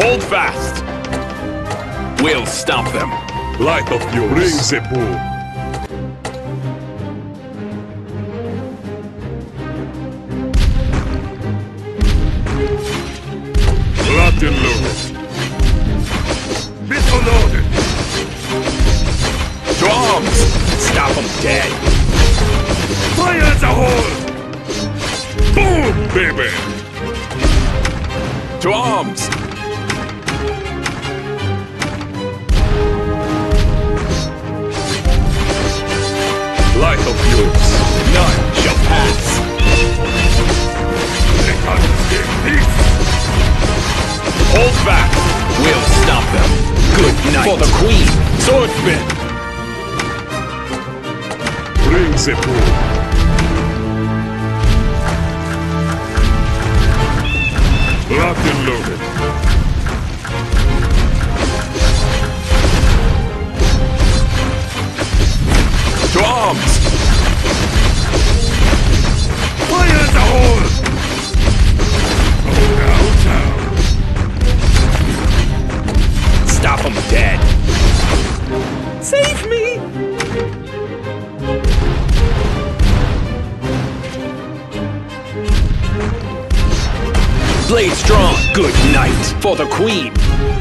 Hold fast! We'll stop them. Light of yours. Bring the boom. Locked and loaded. Missile loaded. Drums! Stop them dead. Fire at the hole! Boom, baby! Drums! Light of yours. None shall pass. They can't escape peace. Hold back! We'll stop them. Good night. For the Queen! Swordsman! Bring the boom. Locked and loaded. Drums! Fire at the hole! Oh, downtown. Stop them dead. Save me! Blade strong. Good night. For the Queen.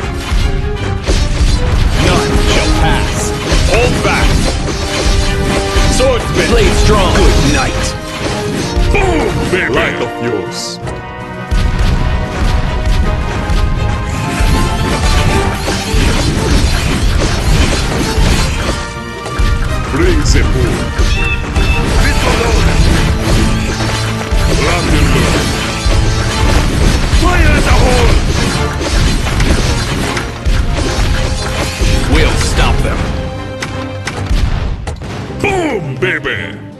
None shall pass. Hold fast. Swordsman. Blade strong. Good night. Boom, baby! Light of yours. Bring the boom. Missile loaded. Locked and loaded. Fire at the hole! We'll stop them. Boom, baby!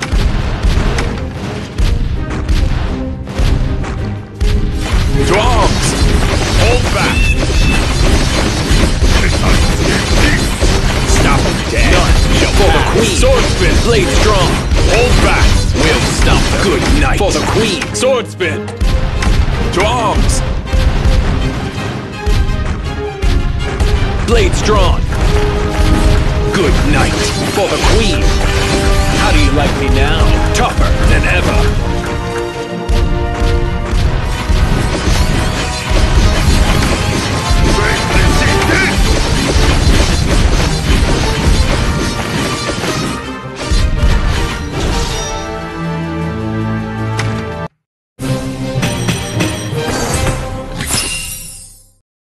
Drums! Hold back! Stop them dead. None shall for the Queen. Swordsman. Blade strong. Hold back. We'll stop them. Good night. For the Queen. Swordsman. Drums. Blade strong. Good night. For the Queen. How do you like me now? Tougher than ever.